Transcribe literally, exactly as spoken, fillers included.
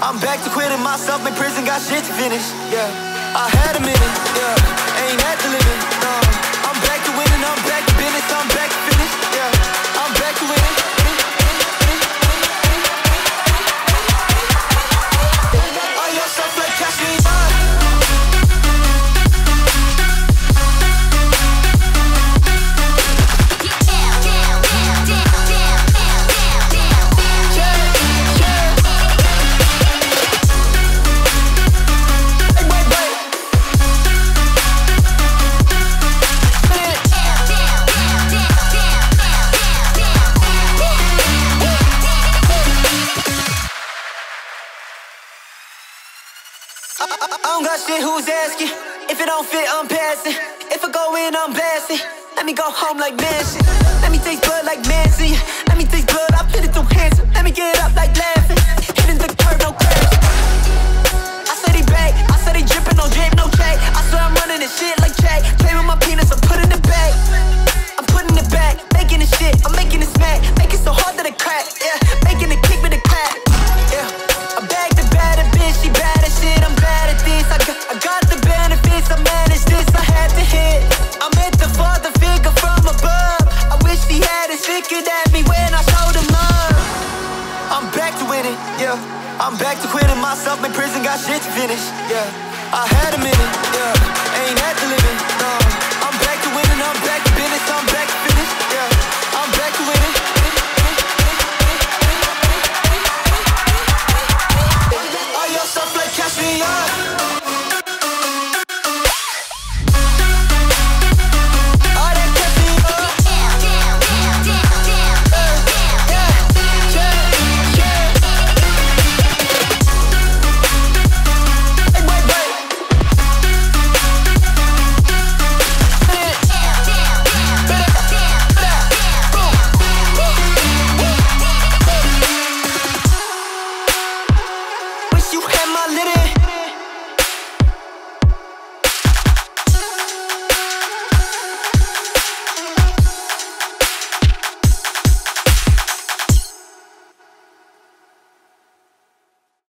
I'm back to quitting myself, my prison got shit to finish. Yeah, I had a minute, yeah, ain't had to live it, no. I'm back to winning, I'm back to business, I'm back to finish. Yeah, I'm back to winning. All your stuff like CASHMERE. I don't got shit, who's asking? If it don't fit, I'm passing. If I go in, I'm blasting. Let me go home like Manson. Let me taste blood like Manson. Let me taste blood, I put it through handsome. Let me get up like laughing. Hitting the curve, no crash. I said he back, I said he dripping, no drip, no check. I swear I'm running this shit like Jack. Play with my penis, I'm putting it back. I'm putting it back, making it shit, I'm making it smack. Make it so hard that it crack, yeah. Making it kick with a crack, yeah. I'm back to bad a bitch, she bad as shit, I'm bad at this. I got, I got the benefits, I managed this, I had to hit. I meant the father figure from above. I wish he had his figured at me when I showed him love. I'm back to winning, yeah. I'm back to quitting myself, my prison got shit to finish. Yeah, I had a minute, yeah, ain't had to live it, no. I'm back to winning, I'm back to business, I'm back